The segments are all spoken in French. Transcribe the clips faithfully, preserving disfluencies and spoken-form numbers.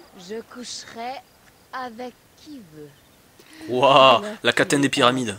Je coucherai avec qui veut. Waouh, la catène des pyramides.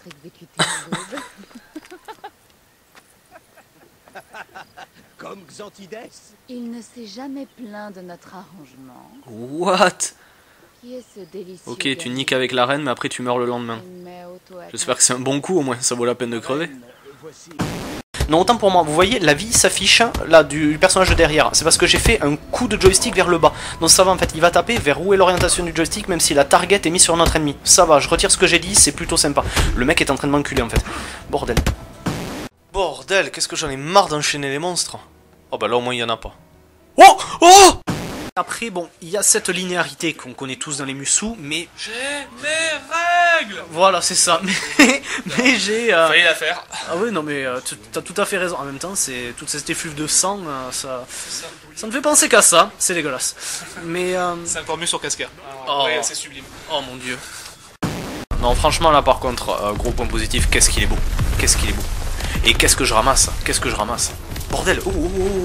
Comme Xantides. Il ne s'est jamais plaint de notre arrangement. What? Qui est ce délicieux Ok, tu guerrier niques avec la reine, mais après tu meurs le lendemain. Il met auto à J'espère que c'est un bon coup au moins, ça vaut la peine de crever. Voici. Non, autant pour moi, vous voyez, la vie s'affiche là du personnage de derrière. C'est parce que j'ai fait un coup de joystick vers le bas. Donc ça va en fait, il va taper vers où est l'orientation du joystick, même si la target est mise sur notre ennemi. Ça va, je retire ce que j'ai dit, c'est plutôt sympa. Le mec est en train de m'enculer en fait. Bordel. Bordel, qu'est-ce que j'en ai marre d'enchaîner les monstres. Oh bah là au moins il y en a pas. Oh oh. Après, bon, il y a cette linéarité qu'on connaît tous dans les Musou, mais... J'ai mes règles. Voilà, c'est ça. Mais, mais j'ai... Euh... Fallait la faire. Ah oui, non mais euh, t'as tout à fait raison. En même temps, c'est toute cette effluve de sang, euh, ça... Ça me fait penser qu'à ça. C'est dégueulasse. Mais... Euh... C'est encore mieux sur Casca. Oh. Ouais, c'est sublime. Oh mon dieu. Non, franchement, là par contre, euh, gros point positif, qu'est-ce qu'il est beau. Qu'est-ce qu'il est beau. Et qu'est-ce que je ramasse. Qu'est-ce que je ramasse. Bordel. Oh, oh, oh.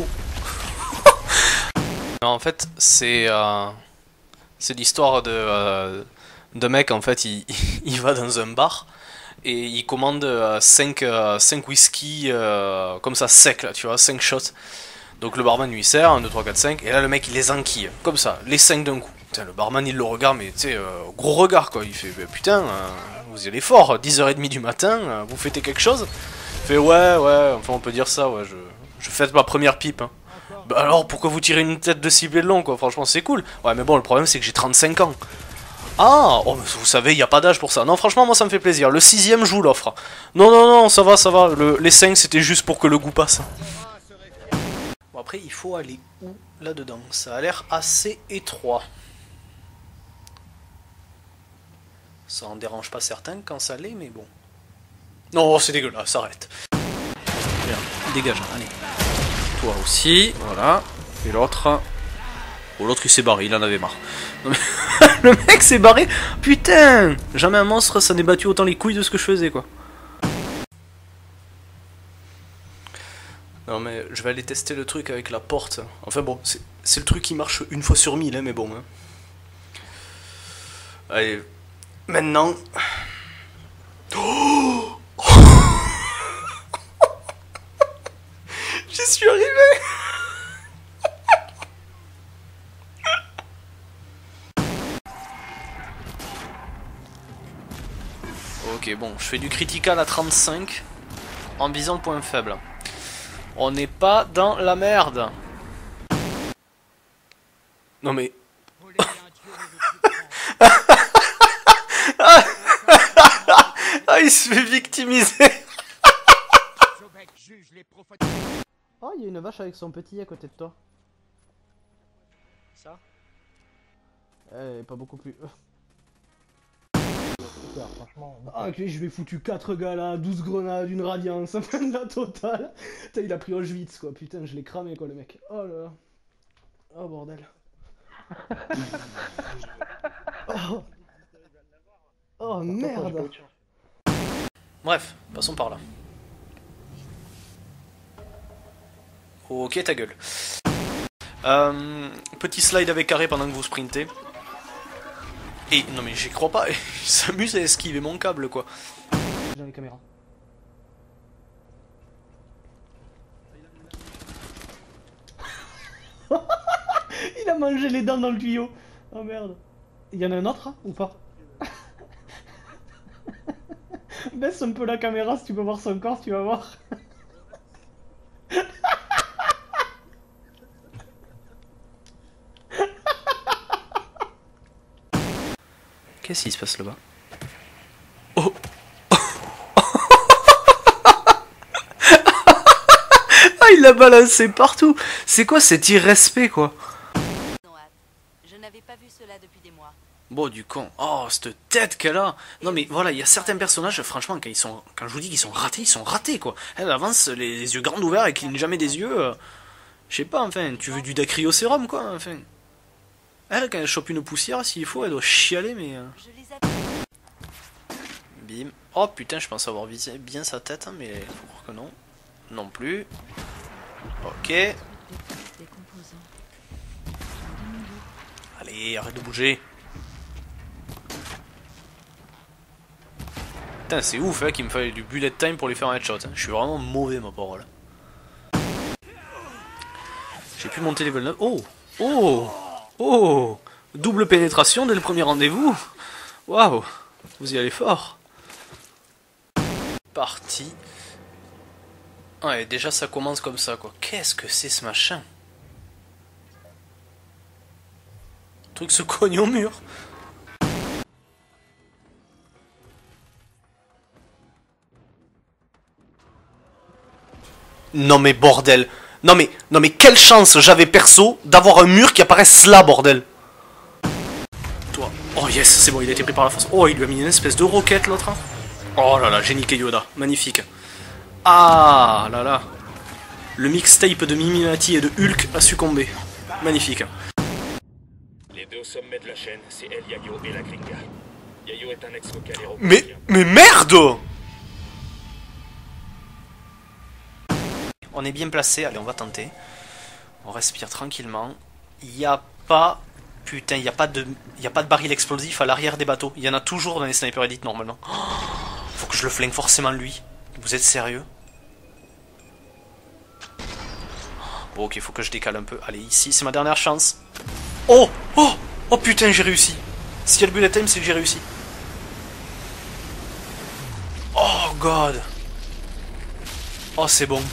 Non, en fait, c'est euh, c'est l'histoire de, euh, de mec, en fait, il, il va dans un bar et il commande cinq whisky euh, comme ça, sec, là, tu vois, cinq shots. Donc le barman lui sert, un, deux, trois, quatre, cinq, et là le mec il les enquille, comme ça, les cinq d'un coup. Putain, le barman il le regarde, mais tu sais, euh, gros regard quoi, il fait, bah, putain, euh, vous y allez fort, dix heures trente du matin, euh, vous fêtez quelque chose? Il fait, ouais, ouais, enfin on peut dire ça, ouais, je, je fête ma première pipe, hein. Bah alors pourquoi vous tirez une tête de cible long quoi, franchement c'est cool. Ouais mais bon le problème c'est que j'ai trente-cinq ans. Ah, oh, mais vous savez il n'y a pas d'âge pour ça. Non franchement moi ça me fait plaisir, le sixième joue l'offre. Non non non ça va ça va, le, les cinq c'était juste pour que le goût passe. Bon après il faut aller où là-dedans, ça a l'air assez étroit. Ça en dérange pas certains quand ça l'est mais bon. Non c'est dégueulasse, arrête. Bien, dégage, allez. Toi aussi, voilà. Et l'autre... Oh, l'autre il s'est barré, il en avait marre. Non, mais... le mec s'est barré. Putain, jamais un monstre ça n'est battu autant les couilles de ce que je faisais quoi. Non mais je vais aller tester le truc avec la porte. Enfin bon, c'est le truc qui marche une fois sur mille, hein, mais bon. Hein. Allez, maintenant... Oh j'y suis arrivé. Ok bon, je fais du critical à trente-cinq en visant le point faible. On n'est pas dans la merde. Non mais... ah il se fait victimiser. Oh, il y a une vache avec son petit à côté de toi. Ça? Elle est pas beaucoup plus... Franchement, ah, ok, je vais foutu quatre gars là, douze grenades, une radiance, la totale. Putain, il a pris Auschwitz quoi, putain, je l'ai cramé quoi le mec. Oh là là. Oh bordel. Oh, oh merde. Bref, passons par là. Ok ta gueule. Euh, petit slide avec carré pendant que vous sprintez. Et non mais j'y crois pas, il s'amuse à esquiver mon câble quoi. J'ai les caméras. Il a mangé les dents dans le tuyau. Oh merde. Il y en a un autre hein, ou pas? Baisse un peu la caméra si tu peux voir son corps, tu vas voir. Qu'est-ce qui se passe là-bas? Oh. Ah il l'a balancé partout. C'est quoi cet irrespect quoi? Je n'avais pas vu cela depuis des mois. Bon du con. Oh cette tête qu'elle a. Non mais voilà, il y a certains personnages, franchement, quand ils sont, quand je vous dis qu'ils sont ratés, ils sont ratés quoi. Elle avance les, les yeux grands ouverts et cligne jamais des yeux. Euh... Je sais pas, enfin, tu veux du dacryocérum quoi, enfin. Elle, quand elle chope une poussière, s'il faut, elle doit chialer, mais... Euh... Bim. Oh putain, je pense avoir visé bien sa tête, hein, mais il faut croire que non. Non plus. Ok. Allez, arrête de bouger. Putain, c'est ouf hein, qu'il me fallait du bullet time pour lui faire un headshot. Hein. Je suis vraiment mauvais, ma parole. J'ai pu monter level neuf. Oh! Oh! Oh! Double pénétration dès le premier rendez-vous. Waouh! Vous y allez fort. Parti. Ouais, déjà ça commence comme ça, quoi. Qu'est-ce que c'est ce machin? Le truc se cogne au mur. Non mais bordel. Non mais, non mais quelle chance j'avais perso d'avoir un mur qui apparaisse là, bordel. Toi. Oh yes, c'est bon, il a été pris par la force. Oh, il lui a mis une espèce de roquette l'autre. Oh là là, j'ai niqué Yoda. Magnifique. Ah là là. Le mixtape de Mimimati et de Hulk a succombé. Magnifique. Les deux sommets de la chaîne, c'est El Yayo et la Gringa. Yayo est un ex-vocal héros. Mais, mais merde! On est bien placé, allez on va tenter. On respire tranquillement. Il n'y a pas... Putain, il n'y a pas de... Il n'y a pas de baril explosif à l'arrière des bateaux. Il y en a toujours dans les Sniper Elite normalement. Oh, faut que je le flingue forcément lui. Vous êtes sérieux? Bon ok, faut que je décale un peu. Allez, ici, c'est ma dernière chance. Oh! Oh! Oh putain, j'ai réussi. S'il y a le bullet time, c'est que j'ai réussi. Oh god. Oh c'est bon.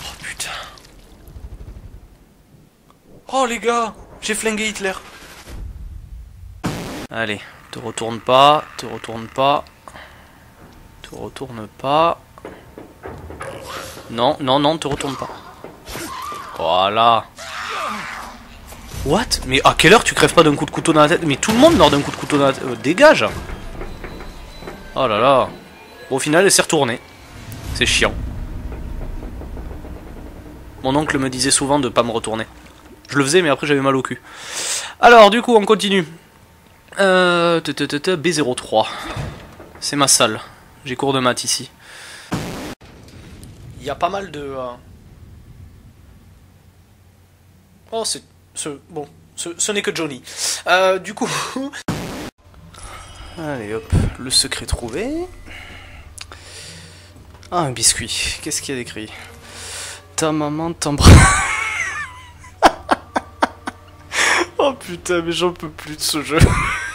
Oh les gars, j'ai flingué Hitler. Allez, te retourne pas, te retourne pas. Te retourne pas. Non, non, non, te retourne pas. Voilà. What? Mais à quelle heure tu crèves pas d'un coup de couteau dans la tête? Mais tout le monde meurt d'un coup de couteau dans la tête. Euh, dégage. Oh là là. Bon, au final, elle s'est retournée. C'est chiant. Mon oncle me disait souvent de pas me retourner. Je le faisais, mais après j'avais mal au cul. Alors, du coup, on continue. Euh, B zéro trois. C'est ma salle. J'ai cours de maths ici. Il y a pas mal de... Euh... Oh, c'est... Ce... Bon, ce, ce n'est que Johnny. Euh, du coup... Allez, hop. Le secret trouvé. Ah, un biscuit. Qu'est-ce qu'il y a d'écrit? Ta maman t'embrasse... Oh putain, mais j'en peux plus de ce jeu.